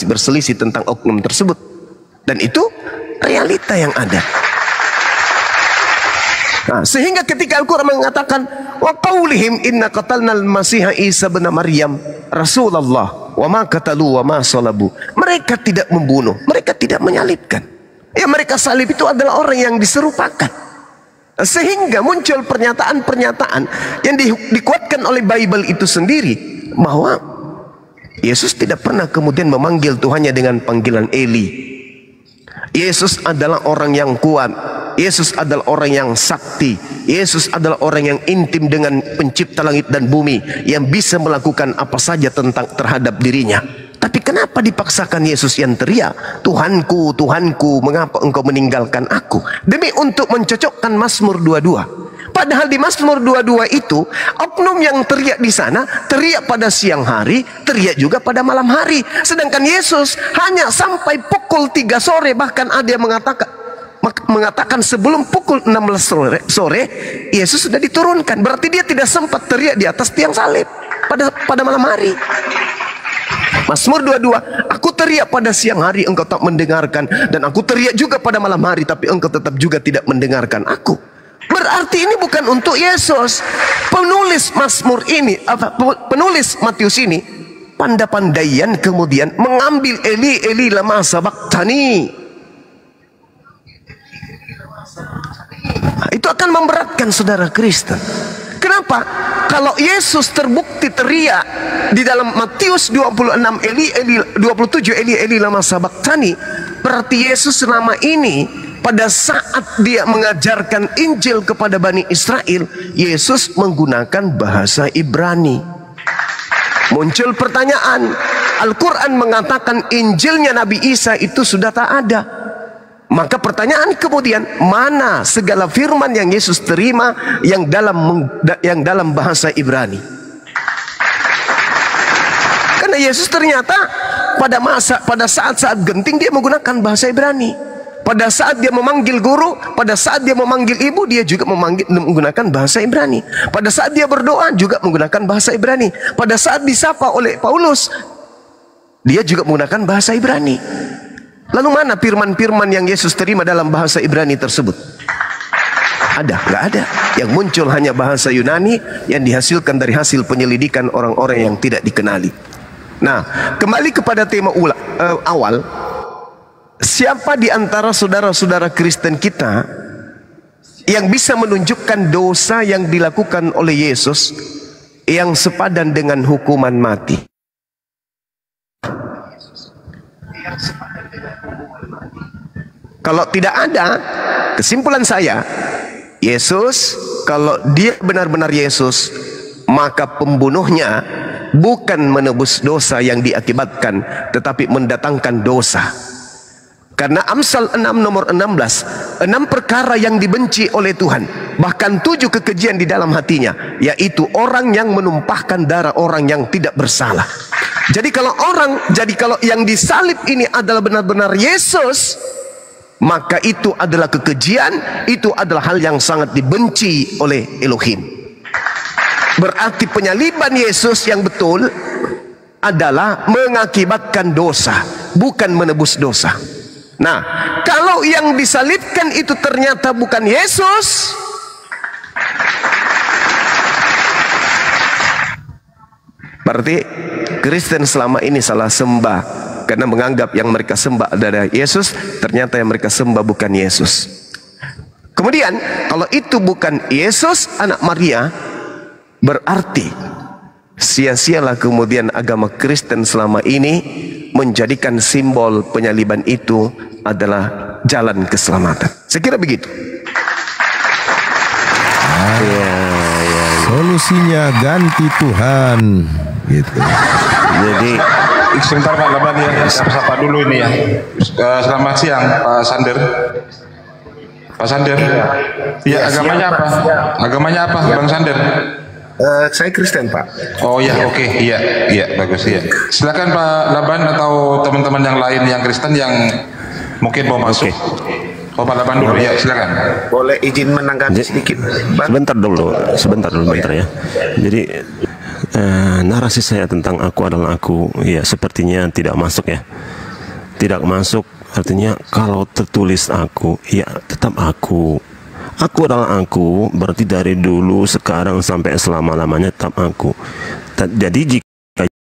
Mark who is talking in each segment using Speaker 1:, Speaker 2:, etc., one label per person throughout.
Speaker 1: berselisih tentang oknum tersebut. Dan itu realita yang ada. Nah, sehingga ketika Al-Quran mengatakan wa qaulihim inna qatalnal masiha Isa bin Maryam Rasulullah wa ma qatalu wa ma salabu, mereka tidak membunuh, mereka tidak menyalibkan. Ya, mereka salib itu adalah orang yang diserupakan. Sehingga muncul pernyataan-pernyataan yang dikuatkan oleh Bible itu sendiri, bahwa Yesus tidak pernah kemudian memanggil Tuhannya dengan panggilan Eli. Yesus adalah orang yang kuat, Yesus adalah orang yang sakti, Yesus adalah orang yang intim dengan pencipta langit dan bumi, yang bisa melakukan apa saja terhadap dirinya. Tapi kenapa dipaksakan Yesus yang teriak, Tuhanku, Tuhanku, mengapa engkau meninggalkan aku? Demi untuk mencocokkan Mazmur 22. Padahal di Mazmur 22 itu, oknum yang teriak di sana, teriak pada siang hari, teriak juga pada malam hari. Sedangkan Yesus hanya sampai pukul 3 sore, bahkan ada yang mengatakan sebelum pukul 16 sore, Yesus sudah diturunkan. Berarti dia tidak sempat teriak di atas tiang salib pada malam hari. Mazmur 22, aku teriak pada siang hari, engkau tak mendengarkan, dan aku teriak juga pada malam hari, tapi engkau tetap juga tidak mendengarkan aku. Berarti ini bukan untuk Yesus. Penulis Mazmur ini, penulis Matius ini, pandai-pandaian kemudian mengambil Eli, Eli lama sabaqtani. Itu akan memberatkan saudara Kristen. Kenapa? Kalau Yesus terbukti teriak di dalam Matius 26 Eli, Eli 27 Eli, Eli lama sabaqtani, berarti Yesus selama ini pada saat dia mengajarkan Injil kepada Bani Israel, Yesus menggunakan bahasa Ibrani. Muncul pertanyaan, Al-Quran mengatakan Injilnya Nabi Isa itu sudah tak ada. Maka pertanyaan kemudian, mana segala firman yang Yesus terima yang dalam bahasa Ibrani? Karena Yesus ternyata pada saat-saat genting dia menggunakan bahasa Ibrani. Pada saat dia memanggil guru, pada saat dia memanggil ibu, dia juga menggunakan bahasa Ibrani. Pada saat dia berdoa juga menggunakan bahasa Ibrani. Pada saat disapa oleh Paulus, dia juga menggunakan bahasa Ibrani. Lalu mana firman-firman yang Yesus terima dalam bahasa Ibrani tersebut? Ada? Nggak ada. Yang muncul hanya bahasa Yunani yang dihasilkan dari hasil penyelidikan orang-orang yang tidak dikenali. Nah, kembali kepada tema awal. Siapa di antara saudara-saudara Kristen kita yang bisa menunjukkan dosa yang dilakukan oleh Yesus yang sepadan dengan hukuman mati? Kalau tidak ada, kesimpulan saya, Yesus, kalau dia benar-benar Yesus, maka pembunuhnya bukan menebus dosa yang diakibatkan, tetapi mendatangkan dosa. Karena Amsal 6 nomor 16, 6 perkara yang dibenci oleh Tuhan, bahkan 7 kekejian di dalam hatinya, yaitu orang yang menumpahkan darah orang yang tidak bersalah. Jadi kalau yang disalib ini adalah benar-benar Yesus, maka itu adalah kekejian, itu adalah hal yang sangat dibenci oleh Elohim. Berarti penyaliban Yesus yang betul adalah mengakibatkan dosa, bukan menebus dosa. Nah, kalau yang disalibkan itu ternyata bukan Yesus, berarti Kristen selama ini salah sembah, karena menganggap yang mereka sembah adalah Yesus, ternyata yang mereka sembah bukan Yesus. Kemudian kalau itu bukan Yesus anak Maria, berarti sia-sialah kemudian agama Kristen selama ini menjadikan simbol penyaliban itu adalah jalan keselamatan. Saya kira begitu.
Speaker 2: Solusinya ganti Tuhan, gitu.
Speaker 3: Jadi sebentar Pak Laban ya, sapa dulu ini ya. Selamat siang Pak Sander. Pak Sander. Ya, agamanya apa? Agamanya apa, Bang Sander?
Speaker 1: Saya Kristen Pak.
Speaker 3: Oh ya, oke. Iya bagus ya. Silakan Pak Laban atau teman-teman yang lain yang Kristen yang mungkin mau masuk. Oh Pak Laban dulu ya, silakan.
Speaker 1: Boleh izin menanggapi sedikit, Bang?
Speaker 4: Sebentar dulu, bentar ya. Jadi narasi saya tentang aku adalah aku, ya sepertinya tidak masuk ya. Tidak masuk, artinya kalau tertulis aku, ya tetap aku. Aku adalah aku, berarti dari dulu, sekarang, sampai selama-lamanya tetap aku. Jadi jika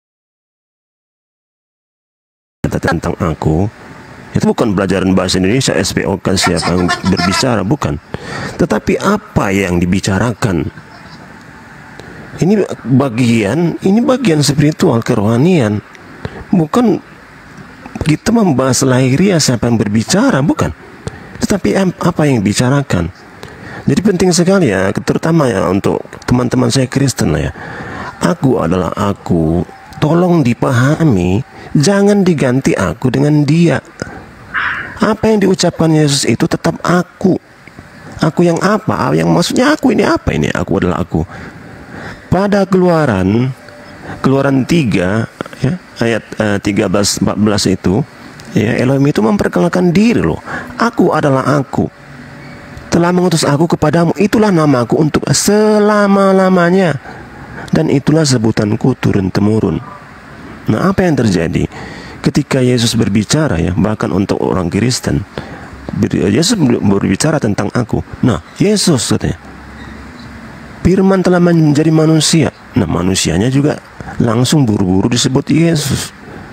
Speaker 4: tentang aku, itu bukan pelajaran bahasa Indonesia SPOK siapa yang berbicara, bukan. Tetapi apa yang dibicarakan. Ini bagian spiritual, kerohanian. Bukan kita membahas lahiriah siapa yang berbicara, bukan. Tetapi apa yang dibicarakan. Jadi penting sekali ya, terutama ya untuk teman-teman saya Kristen lah ya. Aku adalah aku. Tolong dipahami, jangan diganti aku dengan dia. Apa yang diucapkan Yesus itu tetap aku. Aku yang apa? Yang maksudnya aku ini apa ini? Aku adalah aku. Pada Keluaran 3 ya, ayat 13-14 itu ya, Elohim itu memperkenalkan diri loh. Aku adalah aku. Telah mengutus aku kepadamu, itulah namaku untuk selama-lamanya, dan itulah sebutanku turun-temurun. Nah, apa yang terjadi ketika Yesus berbicara ya, bahkan untuk orang Kristen, Yesus berbicara tentang aku. Nah, Yesus katanya, Firman telah menjadi manusia. Nah, manusianya juga langsung buru-buru disebut Yesus.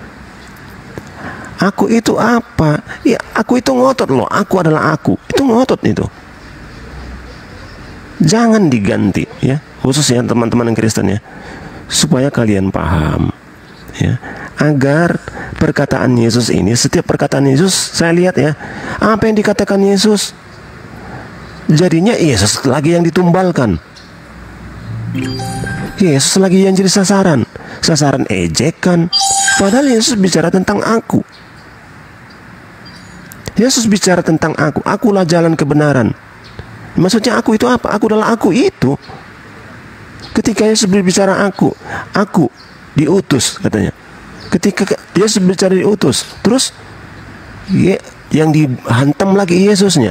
Speaker 4: Aku itu apa? Ya, aku itu ngotot loh. Aku adalah aku. Itu ngotot itu. Jangan diganti ya, khususnya teman-teman yang Kristen ya, supaya kalian paham ya, agar perkataan Yesus ini, setiap perkataan Yesus saya lihat ya, apa yang dikatakan Yesus, jadinya Yesus lagi yang ditumbalkan. Yesus lagi yang jadi sasaran ejekan. Padahal Yesus bicara tentang aku. Yesus bicara tentang aku. Akulah jalan kebenaran. Maksudnya aku itu apa? Aku adalah aku itu. Ketika Yesus berbicara aku diutus katanya. Ketika Yesus bicara diutus, terus yang dihantam lagi Yesusnya.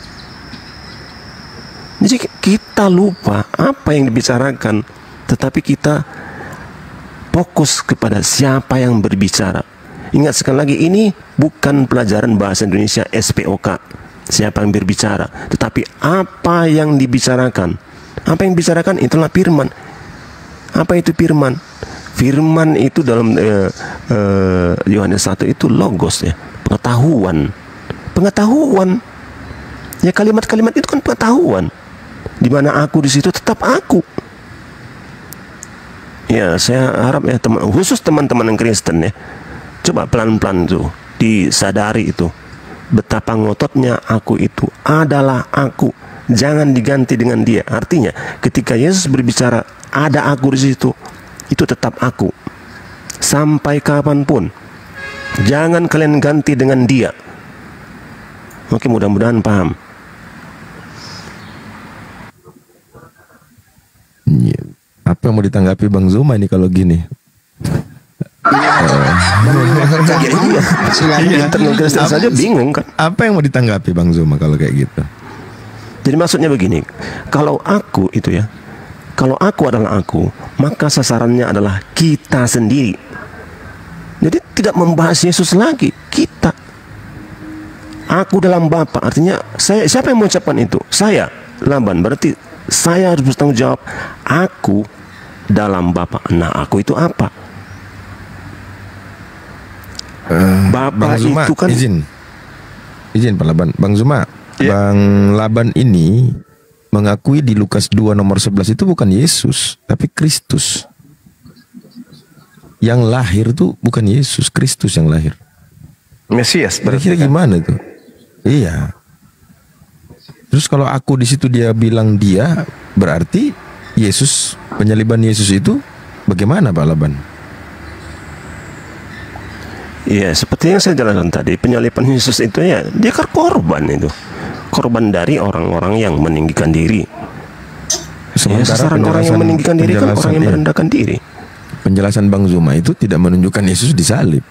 Speaker 4: Jadi kita lupa apa yang dibicarakan, tetapi kita fokus kepada siapa yang berbicara. Ingat sekali lagi, ini bukan pelajaran bahasa Indonesia SPOK, siapa yang berbicara, tetapi apa yang dibicarakan. Apa yang dibicarakan itulah firman. Apa itu firman? Firman itu dalam Yohanes 1 itu logos ya, pengetahuan. Ya, kalimat-kalimat itu kan pengetahuan. Di mana aku di situ tetap aku. Ya, saya harap ya khusus teman-teman yang Kristen ya, coba pelan-pelan tuh disadari itu betapa ngototnya aku itu adalah aku. Jangan diganti dengan dia. Artinya ketika Yesus berbicara ada aku di situ, itu tetap aku. Sampai kapanpun. Jangan kalian ganti dengan dia. Oke, mudah-mudahan paham.
Speaker 2: Apa yang mau ditanggapi Bang Zuma ini kalau gini?
Speaker 4: Saja bingung kan?
Speaker 2: Apa yang mau ditanggapi Bang Zuma kalau kayak gitu?
Speaker 4: Jadi maksudnya begini, kalau aku itu ya, kalau aku adalah aku, maka sasarannya adalah kita sendiri. Jadi tidak membahas Yesus lagi, kita. Aku dalam Bapa, artinya saya, siapa yang mengucapkan itu? Saya, Laban, berarti saya harus bertanggung jawab. Aku dalam Bapa. Nah, aku itu apa? Bapa
Speaker 2: Zuma,
Speaker 4: itu kan
Speaker 2: izin Pak Laban. Bang Zuma, ya. Bang Laban ini mengakui di Lukas 2 nomor 11 itu bukan Yesus, tapi Kristus. Yang lahir tuh bukan Yesus, Kristus yang lahir.
Speaker 1: Mesias berarti.
Speaker 2: Kira-kira gimana tuh? Iya. Terus kalau aku di situ dia bilang dia, berarti Yesus, penyaliban Yesus itu bagaimana Pak Laban?
Speaker 4: Iya, seperti yang saya jelaskan tadi, penyaliban Yesus itu ya, dia kan korban itu. Korban dari orang-orang yang meninggikan diri. Sementara sasaran orang yang meninggikan diri kan orang yang merendahkan diri.
Speaker 2: Penjelasan Bang Zuma itu tidak menunjukkan Yesus disalib.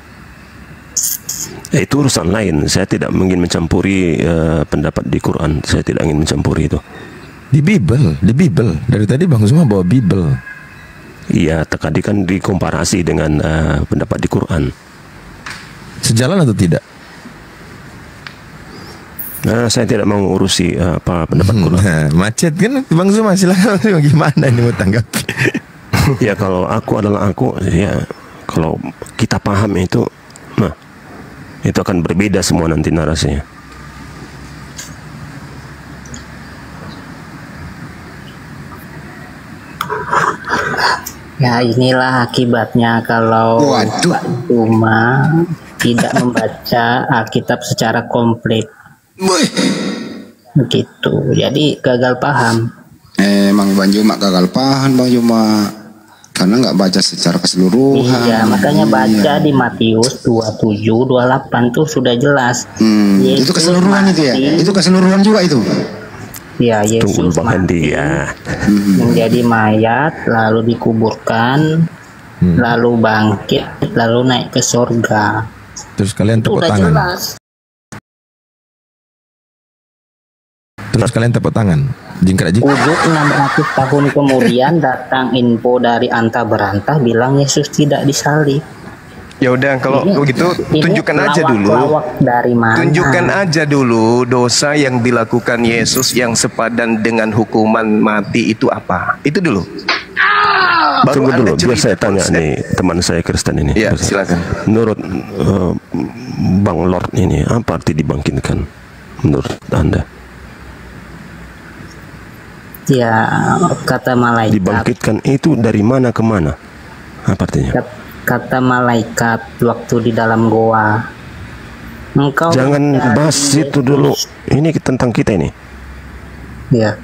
Speaker 4: Ya, itu urusan lain. Saya tidak ingin mencampuri pendapat di Quran. Saya tidak ingin mencampuri itu.
Speaker 2: Di Bible. Dari tadi Bang Zuma bawa Bible.
Speaker 4: Iya, tadi kan dikomparasi dengan pendapat di Quran.
Speaker 2: Sejalan atau tidak?
Speaker 4: Saya tidak mau urusi apa pendapat Quran.
Speaker 2: Nah, macet kan Bang Zuma, silakan gimana ini mau tanggapi?
Speaker 4: Ya kalau aku adalah aku, ya kalau kita paham itu, nah itu akan berbeda semua nanti narasinya.
Speaker 5: Ya inilah akibatnya kalau Pak Zuma tidak membaca Alkitab secara komplit. Begitu. Jadi gagal paham.
Speaker 6: Emang Bang Juma gagal paham Bang Juma. Karena nggak baca secara keseluruhan.
Speaker 5: Iya, makanya baca di Matius 27, 28 tuh sudah jelas.
Speaker 6: Itu keseluruhan itu ya? Itu keseluruhan juga itu?
Speaker 5: Ya, Yesus mati, menjadi mayat, lalu dikuburkan, lalu bangkit, lalu naik ke surga.
Speaker 2: Terus kalian tepuk
Speaker 5: Udah
Speaker 2: tangan.
Speaker 5: jelas.
Speaker 2: Terus kalian tepuk tangan. Jingkrak.
Speaker 5: Ujuk 600 tahun kemudian datang info dari anta berantah bilang Yesus tidak disalib.
Speaker 1: Ya udah kalau begitu tunjukkan aja dulu.
Speaker 5: Dari mana?
Speaker 1: Tunjukkan aja dulu dosa yang dilakukan Yesus yang sepadan dengan hukuman mati itu apa? Itu dulu.
Speaker 4: Tunggu dulu, biar saya tanya nih teman saya Kristen ini.
Speaker 1: Ya, silakan.
Speaker 4: Menurut Bang Lord ini, apa arti dibangkitkan menurut Anda?
Speaker 5: Ya, kata malaikat.
Speaker 4: Dibangkitkan itu dari mana ke mana? Apa artinya?
Speaker 5: Kata malaikat waktu di dalam goa. Engkau
Speaker 4: jangan bahas itu dulu. Ini tentang kita ini.
Speaker 5: Ya.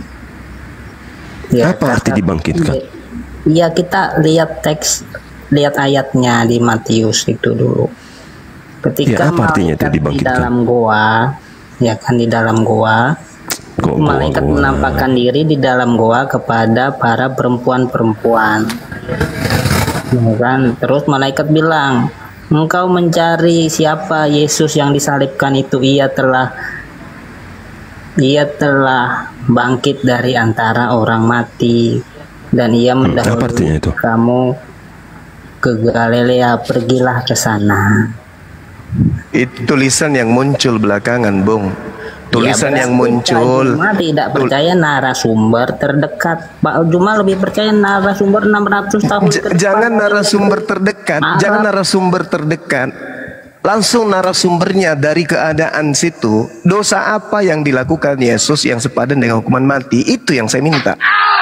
Speaker 5: Ya,
Speaker 4: apa arti dibangkitkan?
Speaker 5: Iya, kita lihat teks, lihat ayatnya di Matius itu dulu. Ketika
Speaker 4: ya, apa artinya itu dibangkitkan?
Speaker 5: Di dalam goa, ya kan di dalam goa. Malaikat menampakkan diri di dalam goa kepada para perempuan-perempuan. Kan? Terus malaikat bilang, engkau mencari siapa Yesus yang disalibkan itu? Ia telah bangkit dari antara orang mati dan ia mendahului kamu ke Galilea, pergilah ke sana.
Speaker 1: Itu tulisan yang muncul belakangan, Bung. Tulisan
Speaker 5: ya,
Speaker 1: yang muncul.
Speaker 5: Pak Juma tidak percaya narasumber terdekat. Pak Juma lebih percaya narasumber 600 tahun ke depan.
Speaker 1: Jangan narasumber terdekat, jangan narasumber terdekat. Langsung narasumbernya dari keadaan situ. Dosa apa yang dilakukan Yesus yang sepadan dengan hukuman mati? Itu yang saya minta.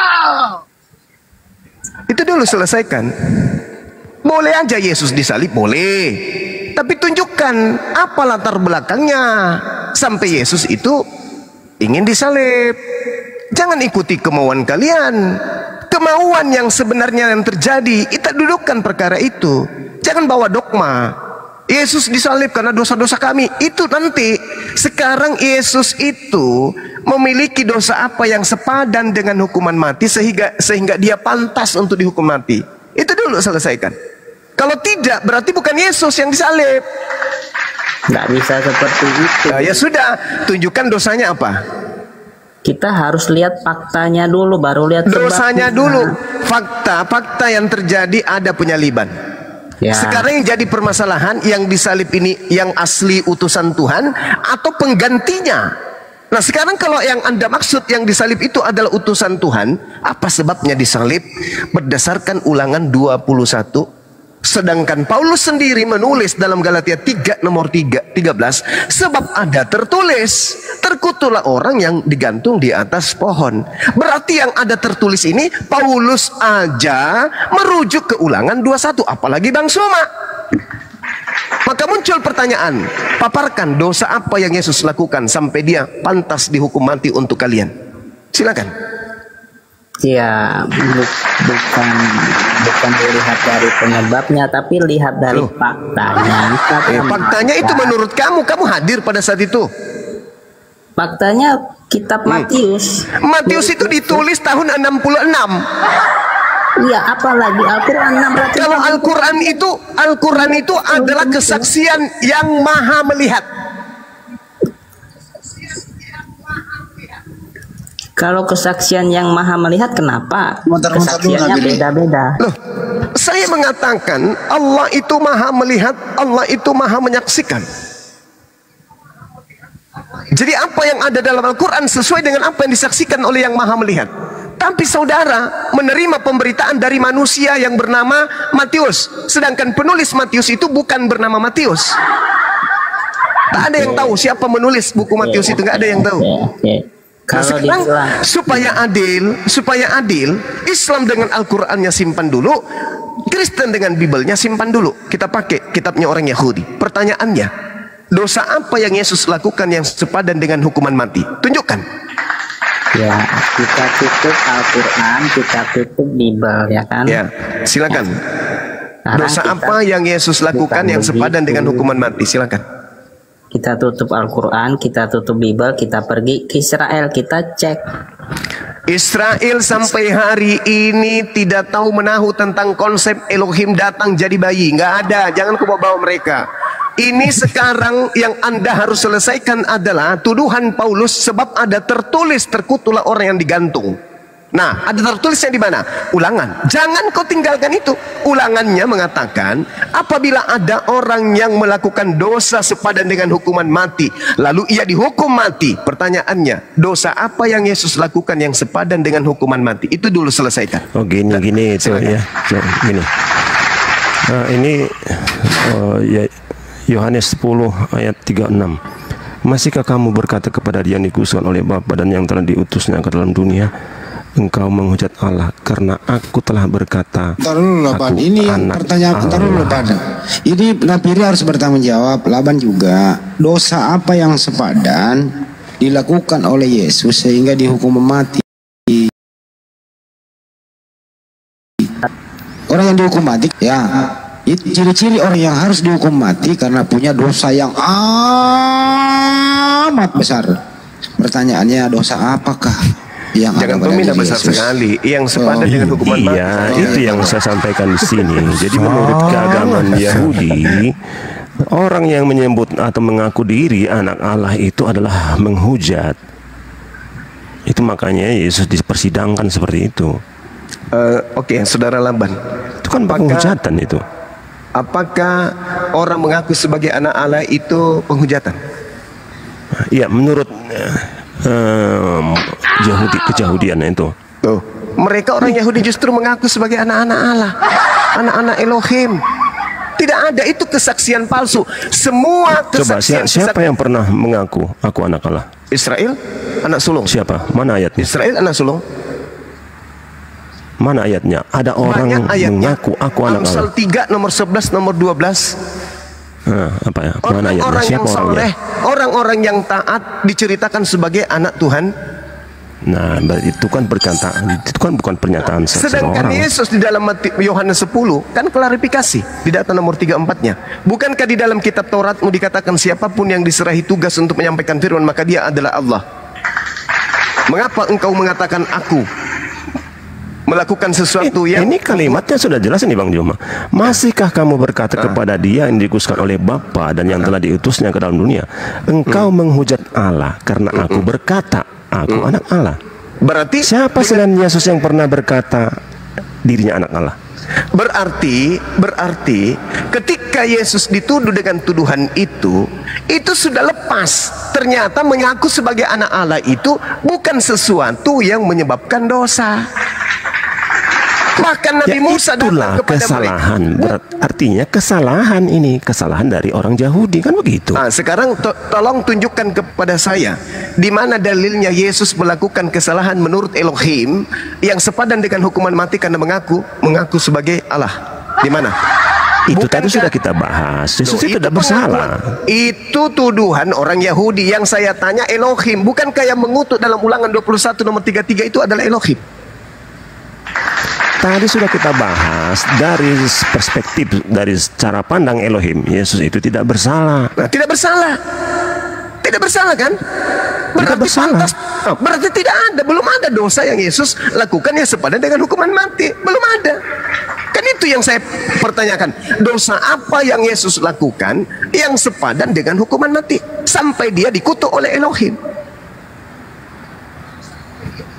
Speaker 1: Itu dulu selesaikan. Boleh aja Yesus disalib, boleh. Tapi tunjukkan apa latar belakangnya sampai Yesus itu ingin disalib. Jangan ikuti kemauan kalian. Kemauan yang sebenarnya yang terjadi, kita dudukkan perkara itu. Jangan bawa dogma. Yesus disalib karena dosa-dosa kami. Itu nanti. Sekarang Yesus itu memiliki dosa apa yang sepadan dengan hukuman mati sehingga dia pantas untuk dihukum mati. Itu dulu selesaikan. Kalau tidak, berarti bukan Yesus yang disalib.
Speaker 5: Nggak bisa seperti itu.
Speaker 1: Nah, ya sudah, tunjukkan dosanya apa.
Speaker 5: Kita harus lihat faktanya dulu, baru lihat
Speaker 1: dosanya dulu. Fakta yang terjadi ada penyaliban. Ya. Sekarang yang jadi permasalahan, yang disalib ini yang asli utusan Tuhan atau penggantinya? Nah sekarang kalau yang Anda maksud yang disalib itu adalah utusan Tuhan, apa sebabnya disalib? Berdasarkan Ulangan 21. Sedangkan Paulus sendiri menulis dalam Galatia 3 nomor 13, sebab ada tertulis, terkutuklah orang yang digantung di atas pohon. Berarti yang ada tertulis ini Paulus aja merujuk ke Ulangan 21, apalagi Bang Soma. Maka muncul pertanyaan, paparkan dosa apa yang Yesus lakukan sampai dia pantas dihukum mati untuk kalian. Silakan.
Speaker 5: Ya, bukan dilihat dari penyebabnya, tapi lihat dari faktanya.
Speaker 1: Faktanya itu menurut kamu hadir pada saat itu.
Speaker 5: Faktanya kitab Matius.
Speaker 1: Matius itu ditulis tahun 66.
Speaker 5: Iya, apalagi Al-Quran 600.
Speaker 1: Kalau Al-Quran itu adalah kesaksian yang maha melihat.
Speaker 5: Kalau kesaksian yang maha melihat, kenapa kesaksiannya beda-beda?
Speaker 1: Loh, saya mengatakan Allah itu maha melihat, Allah itu maha menyaksikan. Jadi apa yang ada dalam Al-Quran sesuai dengan apa yang disaksikan oleh yang maha melihat. Tapi saudara menerima pemberitaan dari manusia yang bernama Matius, sedangkan penulis Matius itu bukan bernama Matius. Tak ada yang tahu siapa menulis buku Matius itu, nggak ada yang tahu. Nah, sekarang supaya adil, Islam dengan Al-Qur'annya simpan dulu, Kristen dengan Bibelnya simpan dulu. Kita pakai kitabnya orang Yahudi. Pertanyaannya, dosa apa yang Yesus lakukan yang sepadan dengan hukuman mati? Tunjukkan.
Speaker 5: Ya, kita tutup Al-Qur'an, kita tutup Bibel, ya kan? Ya,
Speaker 1: silakan. Dosa apa yang Yesus lakukan yang sepadan dengan hukuman mati? Silakan.
Speaker 5: Kita tutup Al-Quran, kita tutup Bibel, kita pergi ke Israel, kita cek.
Speaker 1: Israel sampai hari ini tidak tahu menahu tentang konsep Elohim datang jadi bayi. Nggak ada, jangan kau bawa mereka. Ini sekarang yang Anda harus selesaikan adalah tuduhan Paulus, sebab ada tertulis terkutuklah orang yang digantung. Nah, ada tertulisnya di mana? Ulangan. Jangan kau tinggalkan itu. Ulangannya mengatakan, apabila ada orang yang melakukan dosa sepadan dengan hukuman mati, lalu ia dihukum mati. Pertanyaannya, dosa apa yang Yesus lakukan yang sepadan dengan hukuman mati? Itu dulu selesaikan.
Speaker 4: Oh, gini itu ya. Gini. Nah, ini Yohanes 10 ayat 36. Masihkah kamu berkata kepada dia yang dikhususkan oleh Bapa dan yang telah diutusnya ke dalam dunia, engkau menghujat Allah karena aku telah berkata.
Speaker 6: Ini yang pertanyaan ini Napiri harus bertanggung jawab. Laban juga, dosa apa yang sepadan dilakukan oleh Yesus sehingga dihukum mati? Orang yang dihukum mati, ya, itu ciri-ciri orang yang harus dihukum mati karena punya dosa yang amat besar. Pertanyaannya, dosa apakah?
Speaker 1: Jangan pemindah besar sekali yang sepadan dengan hukuman mati.
Speaker 4: Iya, itu yang saya sampaikan di sini. Jadi menurut keagamaan Yahudi, orang yang menyebut atau mengaku diri anak Allah itu adalah menghujat. Itu makanya Yesus dipersidangkan seperti itu.
Speaker 1: Oke, saudara Laban,
Speaker 4: itu kan penghujatan itu.
Speaker 1: Apakah orang mengaku sebagai anak Allah itu penghujatan?
Speaker 4: Iya, menurut kejahudian itu.
Speaker 1: Tuh, mereka orang Yahudi justru mengaku sebagai anak-anak Allah, anak-anak Elohim. Tidak ada, itu kesaksian palsu. Semua kesaksian.
Speaker 4: Coba siapa yang pernah mengaku aku anak Allah?
Speaker 1: Israel, anak sulung.
Speaker 4: Siapa? Mana ayatnya?
Speaker 1: Israel anak sulung.
Speaker 4: Mana ayatnya? Ada orang yang mengaku aku anak Allah.
Speaker 1: Amsal 3 nomor 11 nomor 12.
Speaker 4: Apa ya? Mana ayatnya?
Speaker 1: Orang yang
Speaker 4: Siapa orangnya?
Speaker 1: Orang-orang yang taat diceritakan sebagai anak Tuhan.
Speaker 4: Nah, itu kan perkataan, itu kan bukan pernyataan seseorang.
Speaker 1: Sedangkan Yesus di dalam Yohanes 10 kan klarifikasi di data nomor 34-nya. Bukankah di dalam kitab Tauratmu dikatakan siapapun yang diserahi tugas untuk menyampaikan firman maka dia adalah Allah. Mengapa engkau mengatakan aku melakukan sesuatu yang...
Speaker 4: Ini kalimatnya sudah jelas nih Bang Joma. Masihkah kamu berkata kepada dia yang dikhususkan oleh Bapa dan yang telah diutusnya ke dalam dunia, engkau menghujat Allah karena aku berkata aku anak Allah.
Speaker 1: Berarti
Speaker 4: siapa selain Yesus yang pernah berkata dirinya anak Allah?
Speaker 1: Berarti ketika Yesus dituduh dengan tuduhan itu sudah lepas. Ternyata mengaku sebagai anak Allah itu bukan sesuatu yang menyebabkan dosa. Bahkan Nabi Musa
Speaker 4: itulah kesalahan. Artinya kesalahan ini, kesalahan dari orang Yahudi, kan begitu.
Speaker 1: Nah, sekarang tolong tunjukkan kepada saya di mana dalilnya Yesus melakukan kesalahan menurut Elohim yang sepadan dengan hukuman mati karena mengaku sebagai Allah. Di mana?
Speaker 4: Itu tadi sudah kita bahas. Yesus itu tidak bersalah.
Speaker 1: Itu tuduhan orang Yahudi. Yang saya tanya Elohim, bukankah yang mengutuk dalam Ulangan 21 nomor 33 itu adalah Elohim?
Speaker 4: Tadi sudah kita bahas dari perspektif, dari cara pandang Elohim, Yesus itu tidak bersalah.
Speaker 1: Nah, tidak bersalah. Tidak bersalah kan? Berarti
Speaker 4: bersalah.
Speaker 1: Berarti tidak ada, belum ada dosa yang Yesus lakukan yang sepadan dengan hukuman mati. Belum ada. Kan itu yang saya pertanyakan. Dosa apa yang Yesus lakukan yang sepadan dengan hukuman mati sampai dia dikutuk oleh Elohim?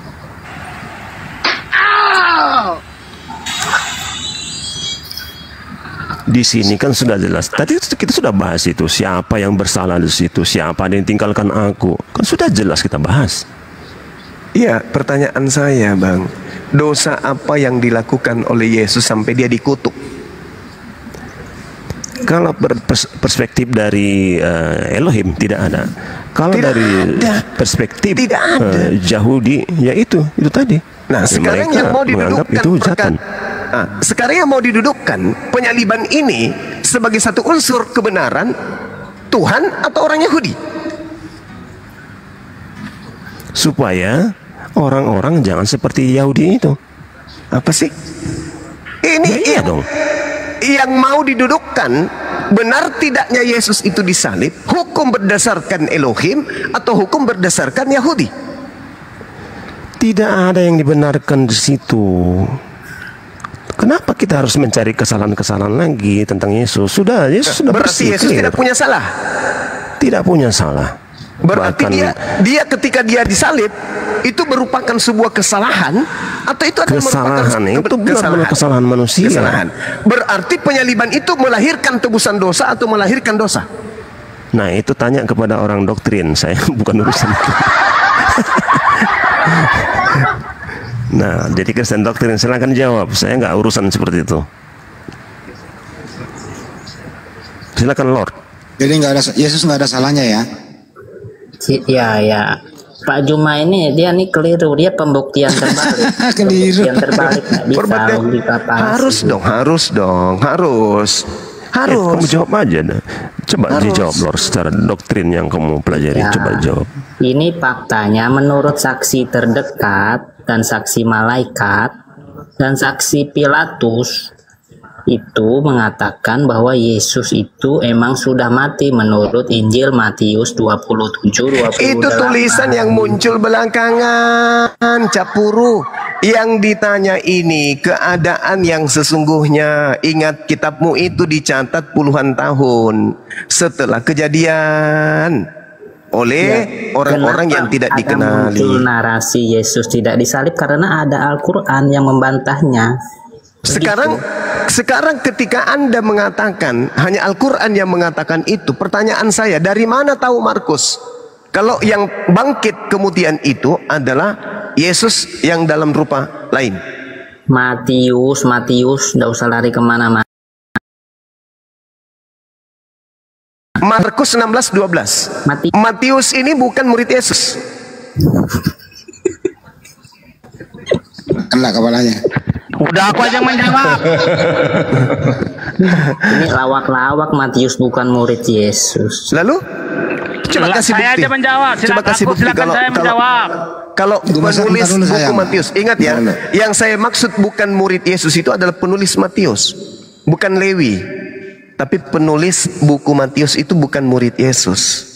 Speaker 4: Di sini kan sudah jelas. Tadi kita sudah bahas itu, siapa yang bersalah di situ, siapa yang tinggalkan aku. Kan sudah jelas kita bahas.
Speaker 1: Iya, pertanyaan saya, Bang. Dosa apa yang dilakukan oleh Yesus sampai dia dikutuk?
Speaker 4: Kalau perspektif dari Elohim tidak ada. Kalau
Speaker 1: Tidak
Speaker 4: dari
Speaker 1: ada.
Speaker 4: perspektif
Speaker 1: Tidak ada.
Speaker 4: Yahudi, ya itu tadi.
Speaker 1: Nah, sekarang
Speaker 4: Mereka
Speaker 1: yang mau
Speaker 4: menganggap
Speaker 1: didudukkan
Speaker 4: itu hujatan.
Speaker 1: sekarang yang mau didudukkan penyaliban ini sebagai satu unsur kebenaran Tuhan atau orang Yahudi,
Speaker 4: Supaya orang-orang jangan seperti Yahudi itu.
Speaker 1: apa sih? Ini
Speaker 4: Ya, iya dong.
Speaker 1: yang mau didudukkan, benar tidaknya Yesus itu disalib, hukum berdasarkan Elohim atau hukum berdasarkan Yahudi?
Speaker 4: Tidak ada yang dibenarkan di situ. Kenapa kita harus mencari kesalahan-kesalahan lagi tentang Yesus? Sudah, Yesus sudah
Speaker 1: Berarti
Speaker 4: bersih,
Speaker 1: Yesus
Speaker 4: clear.
Speaker 1: tidak punya salah.
Speaker 4: Tidak punya salah.
Speaker 1: Berarti
Speaker 4: Bahkan
Speaker 1: dia ketika dia disalib itu merupakan sebuah kesalahan atau itu adalah
Speaker 4: kesalahan itu benar-benar kesalahan manusia.
Speaker 1: Kesalahan. Berarti penyaliban itu melahirkan tebusan dosa atau melahirkan dosa?
Speaker 4: Nah, itu tanya kepada orang doktrin, saya bukan urusan itu. Nah, jadi Kristen doktrin, silakan jawab. Saya nggak urusan seperti itu. Silakan Lord.
Speaker 6: Jadi Yesus nggak ada salahnya ya?
Speaker 5: Ya, Pak Juma ini dia nih keliru, dia pembuktian terbalik.
Speaker 6: Keliru.
Speaker 5: Pembuktian terbalik nggak bisa
Speaker 1: Berbeda-
Speaker 5: logika palsu.
Speaker 1: harus.
Speaker 4: Kamu jawab aja dah. Coba dijawab Lord secara doktrin yang kamu pelajari.
Speaker 5: Ya.
Speaker 4: Coba jawab.
Speaker 5: Ini faktanya menurut saksi terdekat dan saksi malaikat dan saksi Pilatus itu mengatakan bahwa Yesus itu emang sudah mati menurut Injil Matius 27:28.
Speaker 1: Itu tulisan yang muncul belakangan, Capuru. Yang ditanya ini keadaan yang sesungguhnya. Ingat, kitabmu itu dicatat puluhan tahun setelah kejadian oleh orang-orang yang tidak
Speaker 5: Ada
Speaker 1: dikenali.
Speaker 5: muncul narasi Yesus tidak disalib karena ada Al-Quran yang membantahnya.
Speaker 1: Sekarang ketika Anda mengatakan hanya Al-Quran yang mengatakan itu, pertanyaan saya, dari mana tahu Markus kalau yang bangkit kemudian itu adalah Yesus yang dalam rupa lain?
Speaker 5: Matius, nggak usah lari kemana-mana.
Speaker 1: Markus 16:12. Matius ini bukan murid Yesus.
Speaker 6: Kena kepalanya.
Speaker 7: Udah aku aja yang menjawab.
Speaker 5: Ini lawak-lawak, Matius bukan murid Yesus.
Speaker 1: Lalu coba kasih
Speaker 7: Saya
Speaker 1: bukti.
Speaker 7: aja menjawab.
Speaker 1: Coba kasih bukti
Speaker 7: Silakan saya menjawab.
Speaker 1: kalau penulis
Speaker 6: dulu,
Speaker 1: buku
Speaker 6: sayang.
Speaker 1: Matius, ingat ya, yang saya maksud bukan murid Yesus itu adalah penulis Matius, bukan Lewi. Tapi penulis buku Matius itu bukan murid Yesus.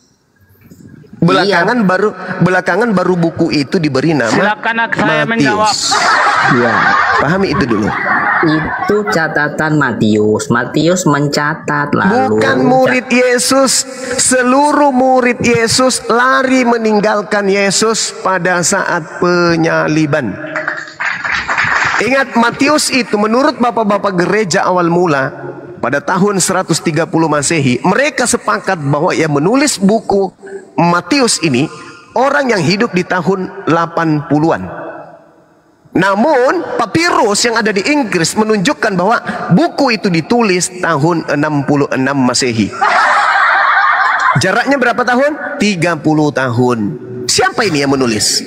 Speaker 1: Belakangan baru buku itu diberi nama
Speaker 7: Silakan saya menjawab.
Speaker 1: Matius.
Speaker 5: Ya,
Speaker 1: Pahami itu dulu.
Speaker 5: itu catatan Matius. Matius mencatat lalu.
Speaker 1: Bukan murid Yesus. Seluruh murid Yesus lari meninggalkan Yesus pada saat penyaliban. Ingat, Matius itu menurut bapak-bapak gereja awal mula pada tahun 130 Masehi, mereka sepakat bahwa yang menulis buku Matius ini orang yang hidup di tahun 80-an. Namun papirus yang ada di Inggris menunjukkan bahwa buku itu ditulis tahun 66 Masehi. Jaraknya berapa tahun? 30 tahun. Siapa ini yang menulis?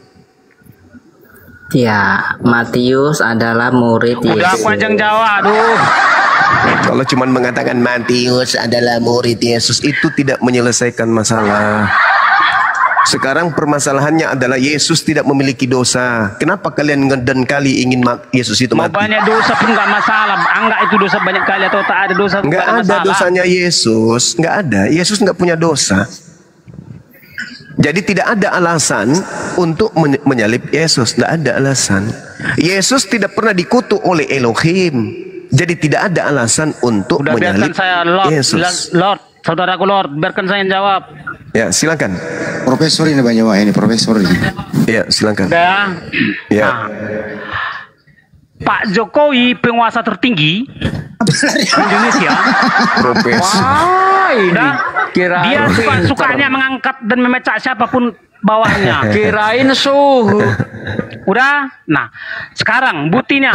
Speaker 5: Ya, Matius adalah murid
Speaker 7: Udah
Speaker 5: Yesus.
Speaker 7: aku aja yang jawab. Aduh.
Speaker 1: Kalau cuma mengatakan Matius adalah murid Yesus, itu tidak menyelesaikan masalah. Sekarang permasalahannya adalah Yesus tidak memiliki dosa. Kenapa kalian ngeden kali ingin Yesus itu
Speaker 7: Mau
Speaker 1: mati?
Speaker 7: banyak dosa pun nggak masalah. Anggap itu dosa banyak kali atau tak ada dosa.
Speaker 1: Nggak ada
Speaker 7: masalah.
Speaker 1: dosanya Yesus. Nggak ada. Yesus nggak punya dosa. Jadi tidak ada alasan untuk menyalib Yesus. Nggak ada alasan. Yesus tidak pernah dikutuk oleh Elohim. Jadi tidak ada alasan untuk
Speaker 7: Udah biarkan
Speaker 1: menyalib
Speaker 7: saya Lord.
Speaker 1: Yesus.
Speaker 7: Lord, saudaraku Lord, biarkan saya yang jawab.
Speaker 1: Ya, silakan.
Speaker 6: Profesor ini Bang Jawa, ini profesor ini.
Speaker 1: Ya, silakan.
Speaker 7: Udah.
Speaker 1: Ya.
Speaker 7: Nah, Pak Jokowi penguasa tertinggi Indonesia.
Speaker 1: Profesor.
Speaker 8: Wah, ini kirain
Speaker 7: Dia sukanya mengangkat dan memecah siapapun bawahnya.
Speaker 8: kirain suhu.
Speaker 7: Udah. Nah, sekarang buktinya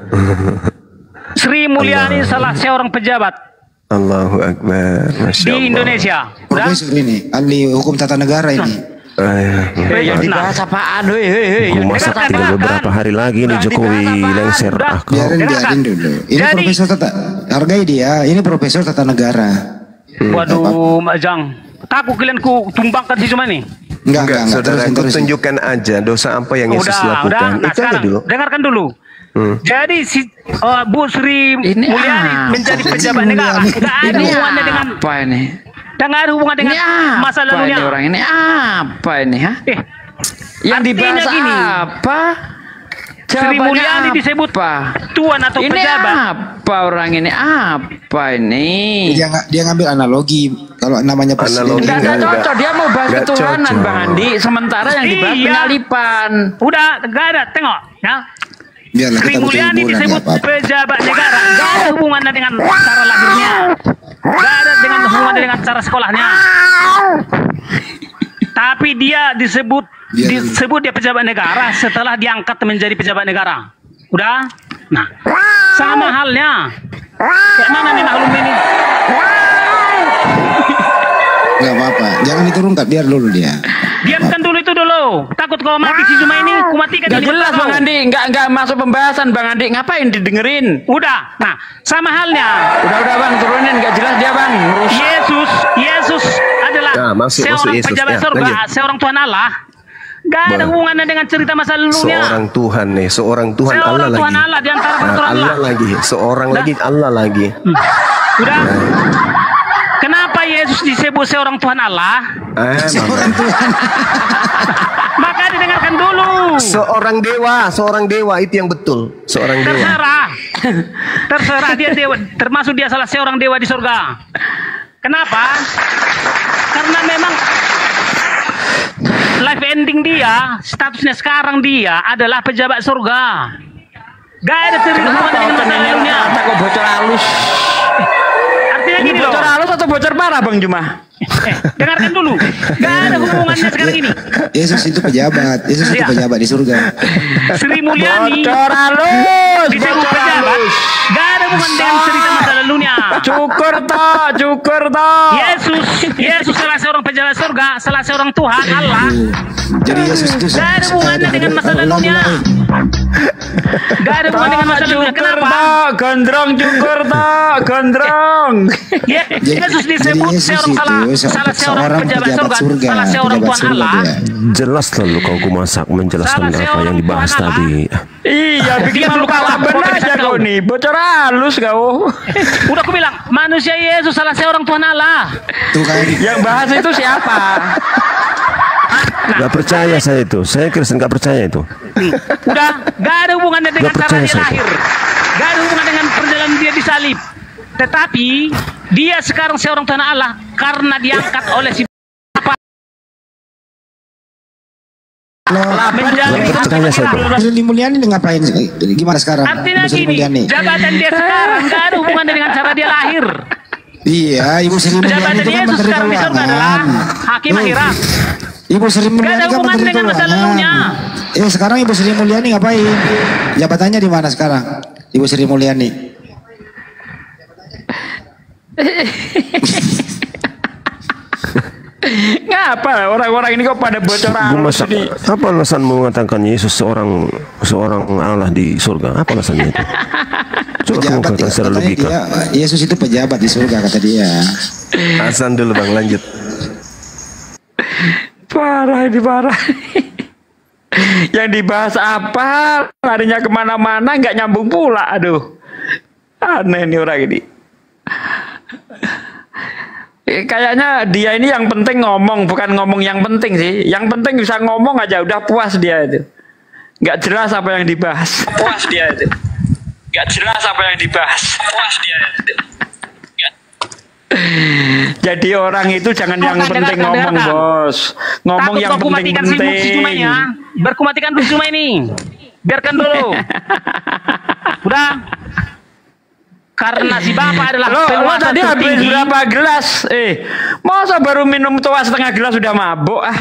Speaker 7: Sri Mulyani salah seorang pejabat
Speaker 1: Allahu Akbar. Masya
Speaker 7: di
Speaker 1: Allah.
Speaker 7: Indonesia. Udah.
Speaker 6: Profesor ini, ahli hukum tata negara ini.
Speaker 8: Yang dibahas apaan? Hei,
Speaker 4: Hukum masak tinggal beberapa hari lagi nih Jokowi lengser.
Speaker 6: Biarin dulu. Ini
Speaker 7: Jadi-
Speaker 6: profesor tata, hargai dia. Ini profesor tata negara.
Speaker 7: Waduh, Mak Jang. Takut kalian ku tumbangkan si cuma ini.
Speaker 6: Enggak.
Speaker 1: Saudara, aku
Speaker 6: Terusin.
Speaker 1: tunjukkan aja dosa apa yang Yesus
Speaker 7: Udah.
Speaker 1: lakukan.
Speaker 7: Nah,
Speaker 1: Itu aja
Speaker 7: sekarang
Speaker 1: dulu.
Speaker 7: dengarkan dulu. Jadi si Bu Sri
Speaker 8: Ini
Speaker 7: Mulyani
Speaker 8: apa?
Speaker 7: menjadi pejabat negara. Tidak ada
Speaker 8: Ini
Speaker 7: hubungannya dengan
Speaker 8: apa ini?
Speaker 7: tidak ada hubungan dengan
Speaker 8: Ini apa
Speaker 7: masa lalunya.
Speaker 8: ini orang ini? Apa ini? Hah? Yang
Speaker 7: artinya
Speaker 8: dibahas
Speaker 7: gini,
Speaker 8: apa?
Speaker 7: Sri
Speaker 8: Jawabannya
Speaker 7: Mulyani disebut
Speaker 8: apa?
Speaker 7: tuan atau
Speaker 8: Ini
Speaker 7: pejabat.
Speaker 8: apa orang ini? Apa ini?
Speaker 6: Dia ngambil analogi kalau namanya presiden.
Speaker 1: Analogi.
Speaker 8: Enggak
Speaker 1: Enggak.
Speaker 8: cocok, dia mau bahas
Speaker 1: Enggak
Speaker 8: ketuhanan
Speaker 1: cocok.
Speaker 8: Bang Andi. Sementara yang dibahas
Speaker 7: Iya.
Speaker 8: penyalipan.
Speaker 7: Udah, enggak ada. Tengok, ya.
Speaker 6: Biarlah
Speaker 7: Sri
Speaker 6: kita butuh
Speaker 7: Mulyani
Speaker 6: hiburan,
Speaker 7: disebut
Speaker 6: nggak apa-apa.
Speaker 7: pejabat negara. Enggak ada hubungannya dengan cara lahirnya. Enggak ada dengan hubungannya dengan cara sekolahnya. Tapi dia disebut dia pejabat negara setelah diangkat menjadi pejabat negara. Udah? Nah, sama halnya. Kayak mana nih maklum ini?
Speaker 6: Nggak apa-apa. Jangan diturunkan, biar dulu dia.
Speaker 7: Diamkan dulu itu dulu. Takut kalau mati si Juma ini, ku matikan
Speaker 8: Gak
Speaker 7: ini.
Speaker 8: jelas
Speaker 7: kau.
Speaker 8: Bang Andi, enggak masuk pembahasan Bang Andi. Ngapain didengerin?
Speaker 7: Udah. Nah, sama halnya.
Speaker 8: Udah Bang, turunin, enggak jelas dia Bang. Merusak.
Speaker 7: Yesus adalah
Speaker 1: Nah, masuk
Speaker 7: seorang
Speaker 1: Yesus.
Speaker 7: pejabat
Speaker 1: Ya,
Speaker 7: surga,
Speaker 1: lanjut.
Speaker 7: seorang Tuhan Allah. Gak ada hubungannya dengan cerita masa lalunya.
Speaker 1: Seorang Tuhan nih, seorang Tuhan Allah
Speaker 7: Seorang
Speaker 1: lagi.
Speaker 7: Tuhan Allah di antara
Speaker 1: Nah,
Speaker 7: Tuhan
Speaker 1: Allah
Speaker 7: Allah.
Speaker 1: lagi, seorang lagi Allah lagi.
Speaker 7: Udah. Kenapa Yesus disebut seorang Tuhan Allah?
Speaker 6: Seorang Tuhan.
Speaker 7: Maka didengarkan dulu.
Speaker 1: Seorang dewa itu yang betul. Seorang dewa.
Speaker 7: Terserah dia dewa, termasuk dia salah seorang dewa di surga. Kenapa? Karena memang life ending dia, statusnya sekarang dia adalah pejabat surga. Gak ada cerita dengan masa lalunya.
Speaker 8: Kata kok bocor halus.
Speaker 7: Artinya
Speaker 8: Ini
Speaker 7: gini loh.
Speaker 8: bocor halus atau bocor parah Bang Juma?
Speaker 7: Dengarkan dulu. Gak ada hubungannya sekarang ini.
Speaker 6: Yesus itu pejabat. Yesus itu
Speaker 7: Iya.
Speaker 6: pejabat di surga.
Speaker 7: Sri Mulyani
Speaker 8: Bocor halus,
Speaker 7: disebut
Speaker 8: bocor
Speaker 7: pejabat.
Speaker 8: halus.
Speaker 7: Gak ada hubungan dengan cerita masa lalunya.
Speaker 8: Cukur toh.
Speaker 7: Yesus salah seorang pejabat surga, salah seorang Tuhan Allah.
Speaker 6: Jadi Yesus itu
Speaker 7: Gak ada hubungannya dengan masa lalunya. Gak ada hubungan dengan masa lalunya. Kenapa?
Speaker 8: Gondrong cukur toh, gondrong.
Speaker 7: Yesus disebut
Speaker 6: Yesus
Speaker 7: seorang
Speaker 6: itu
Speaker 7: salah seorang
Speaker 6: seorang
Speaker 7: pejabat
Speaker 6: pejabat
Speaker 7: surga,
Speaker 6: surga,
Speaker 7: salah seorang
Speaker 6: pejabat
Speaker 7: Tuhan
Speaker 6: surga
Speaker 7: Allah.
Speaker 6: dia.
Speaker 4: Jelas lalu kau kumasak menjelaskan
Speaker 7: Salah
Speaker 4: apa
Speaker 7: seorang
Speaker 4: yang dibahas
Speaker 7: Tuhan Allah.
Speaker 4: tadi.
Speaker 8: Iya, bikin
Speaker 7: Dia
Speaker 8: malu
Speaker 7: lupa
Speaker 8: kalah
Speaker 7: apa
Speaker 8: benar
Speaker 7: yang
Speaker 8: ya
Speaker 7: kau.
Speaker 8: kau nih. Bocor halus kau.
Speaker 7: Udah aku bilang, manusia Yesus salah seorang Tuhan Allah.
Speaker 6: Tuh kan.
Speaker 8: Yang bahas itu siapa?
Speaker 4: Gak percaya saya itu. Saya Kristen gak percaya itu.
Speaker 7: Udah, gak ada hubungannya dengan
Speaker 4: Gak
Speaker 7: cara
Speaker 4: percaya
Speaker 7: dia
Speaker 4: saya.
Speaker 7: lahir. Gak ada hubungan dengan perjalanan dia disalib. Tetapi dia sekarang seorang Tuhan Allah karena diangkat oleh si menjadi
Speaker 4: Gak percaya saya itu.
Speaker 6: Sri Mulyani ngapain? Gimana sekarang?
Speaker 7: Artinya
Speaker 6: Ibu Sri
Speaker 7: gini,
Speaker 6: Mulyani.
Speaker 7: jabatan dia sekarang gak ada hubungannya dengan cara dia lahir.
Speaker 6: Iya, Ibu Sri Mulyani
Speaker 7: Jabatan
Speaker 6: itu kan
Speaker 7: Yesus
Speaker 6: menteri
Speaker 7: sekarang di surga adalah
Speaker 6: keuangan.
Speaker 7: hakim akhirat.
Speaker 6: Ibu Sri Mulyani
Speaker 7: ada
Speaker 6: kan
Speaker 7: hubungan
Speaker 6: menteri
Speaker 7: dengan masa
Speaker 6: keuangan.
Speaker 7: lalunya.
Speaker 6: Sekarang Ibu Sri Mulyani ngapain? Jabatannya di mana sekarang? Ibu Sri Mulyani.
Speaker 8: Ngapa orang-orang ini kok pada bocor
Speaker 4: Gue
Speaker 8: halus
Speaker 4: masak.
Speaker 8: ini?
Speaker 4: Apa alasanmu mengatakan Yesus seorang Allah di surga? Apa alasannya itu? Coba kamu
Speaker 6: Pejabat
Speaker 4: katakan
Speaker 6: ya,
Speaker 4: secara
Speaker 6: katanya
Speaker 4: logika.
Speaker 6: dia, Yesus itu pejabat di surga kata dia.
Speaker 1: Hasan dulu Bang, lanjut.
Speaker 8: Parah ini parah. Yang dibahas apa? Larinya kemana-mana nggak nyambung pula. Aduh, aneh nih orang ini. Kayaknya dia ini yang penting ngomong, bukan ngomong yang penting sih. Yang penting bisa ngomong aja, udah puas dia itu. Nggak jelas apa yang dibahas. Puas dia itu. Nggak jelas apa yang dibahas. Puas dia itu. Jadi orang itu jangan yang penting ngomong, bos. Ngomong
Speaker 7: Takut
Speaker 8: yang
Speaker 7: aku matikan si Cuma ini
Speaker 8: penting-penting.
Speaker 7: ya. Berkumatikan dulu Cuma ini. Biarkan dulu. Udah. Karena si Bapak adalah
Speaker 8: Lo
Speaker 7: penguasa
Speaker 8: tadi habis
Speaker 7: tertinggi.
Speaker 8: berapa gelas? Masa baru minum tua setengah gelas sudah mabuk ah?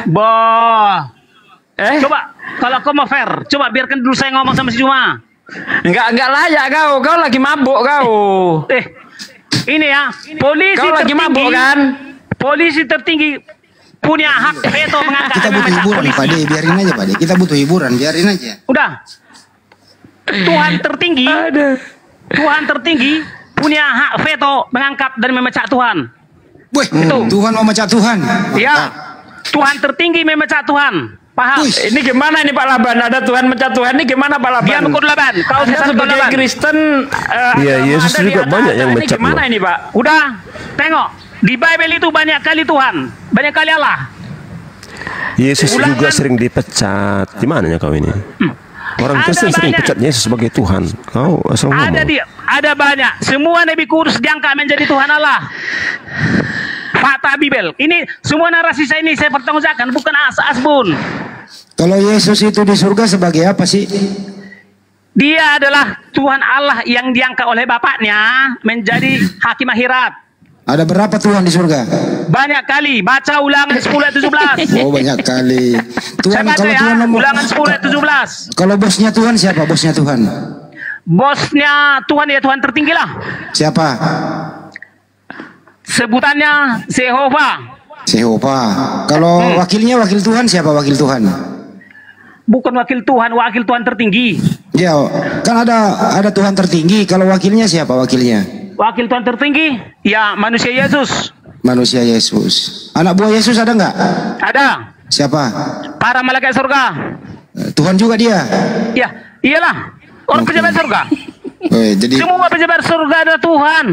Speaker 7: Coba kalau kau mau fair, coba biarkan dulu saya ngomong sama si Juma.
Speaker 8: Enggak layak kau lagi mabuk kau.
Speaker 7: Ini ya, polisi
Speaker 8: kau lagi
Speaker 7: tertinggi,
Speaker 8: mabuk kan?
Speaker 7: Polisi tertinggi punya hak veto mengangkat.
Speaker 6: Kita butuh hiburan Pak De, biarin aja Pak De. Kita butuh hiburan, biarin aja.
Speaker 7: Udah. Tuhan tertinggi, Tuhan tertinggi punya hak veto mengangkat dan memecah Tuhan.
Speaker 6: Wih, Tuhan memecah Tuhan.
Speaker 7: Iya, Tuhan tertinggi memecah Tuhan. Paham?
Speaker 8: Ini gimana ini Pak Laban? Ada Tuhan mecah Tuhan ini gimana Pak Laban?
Speaker 7: Dia mengkut Laban. Kau
Speaker 8: sebagai Kristen,
Speaker 4: iya Yesus juga banyak yang mecah.
Speaker 8: Gimana ini Pak?
Speaker 7: Udah, tengok di Bible itu banyak kali Tuhan, banyak kali Allah.
Speaker 4: Yesus juga sering dipecat. Di mananya kau ini? Orang Kristen sering pecat Yesus sebagai Tuhan. Kau asal ngomong.
Speaker 7: Ada banyak. Semua Nabi Kudus diangkat menjadi Tuhan Allah. Fakta Bible. Ini semua narasi saya ini saya pertanggungjawabkan, bukan asbun.
Speaker 6: Kalau Yesus itu di surga sebagai apa sih?
Speaker 7: Dia adalah Tuhan Allah yang diangkat oleh Bapaknya menjadi hakim akhirat.
Speaker 6: Ada berapa Tuhan di surga?
Speaker 7: Banyak kali. Baca Ulangan 10 ayat 17.
Speaker 6: Oh, banyak kali. Tuhan,
Speaker 7: saya baca
Speaker 6: kalau
Speaker 7: ya,
Speaker 6: Tuhan
Speaker 7: Ulangan 10 ayat 17.
Speaker 6: Kalau bosnya Tuhan siapa? Bosnya Tuhan.
Speaker 7: Bosnya Tuhan ya Tuhan tertinggi lah.
Speaker 6: Siapa?
Speaker 7: Sebutannya Jehovah.
Speaker 6: Kalau wakilnya wakil Tuhan siapa wakil Tuhan?
Speaker 7: Bukan wakil Tuhan tertinggi.
Speaker 6: Ya, kan ada Tuhan tertinggi. Kalau wakilnya siapa wakilnya?
Speaker 7: Wakil Tuhan tertinggi ya manusia Yesus.
Speaker 6: Manusia Yesus. Anak buah Yesus ada nggak?
Speaker 7: Ada.
Speaker 6: Siapa?
Speaker 7: Para malaikat surga.
Speaker 6: Tuhan juga dia.
Speaker 7: Ya, iyalah. Orang pejabat surga.
Speaker 6: Jadi
Speaker 7: semua pejabat surga ada Tuhan.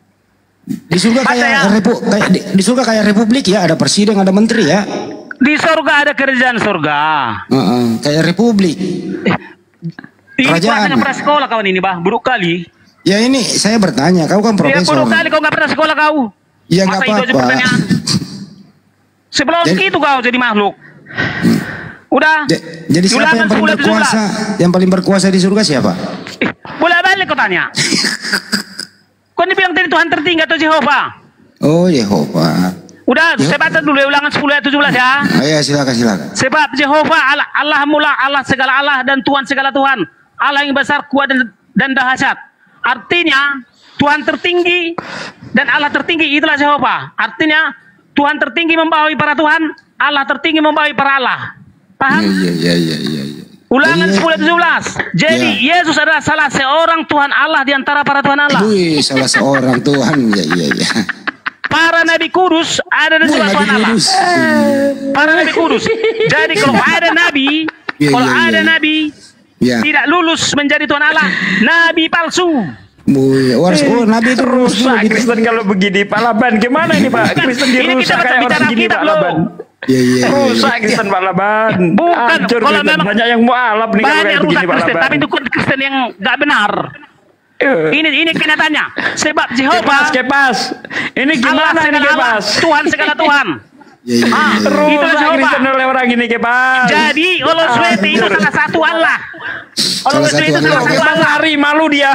Speaker 6: Di surga di surga kayak republik ya, ada presiden, ada menteri ya.
Speaker 7: Di surga ada kerajaan surga.
Speaker 6: Kayak republik.
Speaker 7: Kerajaan. Ini pernah sekolah kawan ini, Bah. Buruk kali.
Speaker 6: Ya ini saya bertanya, kau kan profesor.
Speaker 7: Ya buruk kali kau nggak pernah sekolah kau.
Speaker 6: Ya nggak apa-apa.
Speaker 7: Sebelum itu kau jadi makhluk. Udah.
Speaker 6: Jadi siapa yang paling berkuasa? Yang paling berkuasa di surga siapa?
Speaker 7: Boleh balik kau tanya. Kau ini bilang tadi Tuhan tertinggi atau Jehovah?
Speaker 6: Oh, Jehovah.
Speaker 7: Udah, saya baca dulu Ulangan 10 ayat 17 ya.
Speaker 6: Ya, silakan.
Speaker 7: Sebab Jehovah Allah mula, Allah segala Allah dan Tuhan segala Tuhan. Allah yang besar, kuat dan dahsyat. Artinya Tuhan tertinggi dan Allah tertinggi itulah Jehovah. Artinya Tuhan tertinggi membawahi para Tuhan, Allah tertinggi membawahi para Allah. Paham?
Speaker 6: Iya.
Speaker 7: Ulangan 10 ayat 17. Jadi Yesus adalah salah seorang Tuhan Allah di antara para Tuhan Allah.
Speaker 6: Wih, salah seorang Tuhan. Iya.
Speaker 7: Para nabi kudus ada di sebelah Tuhan Allah. Para nabi kudus. Jadi kalau ada nabi, nabi tidak lulus menjadi Tuhan Allah, nabi palsu.
Speaker 6: Nabi itu
Speaker 8: rusak Kristen kalau begini Pak Laban. Gimana ini Pak? Kristen dirusak kayak orang begini Pak Laban. Rusak Kristen Pak Laban.
Speaker 7: Bukan kalau memang
Speaker 8: banyak yang mualaf nih kalau kayak begini Pak Laban. Tapi
Speaker 7: itu Kristen yang nggak benar. Ini kenyataannya. Sebab Jehovah
Speaker 8: Kepas. Ini gimana ini Kepas?
Speaker 7: Tuhan segala Tuhan.
Speaker 8: Rusak Kristen oleh orang ini Kepas.
Speaker 7: Jadi Olosweti itu salah satu Allah. Olosweti itu salah satu Allah.
Speaker 8: Lari malu dia.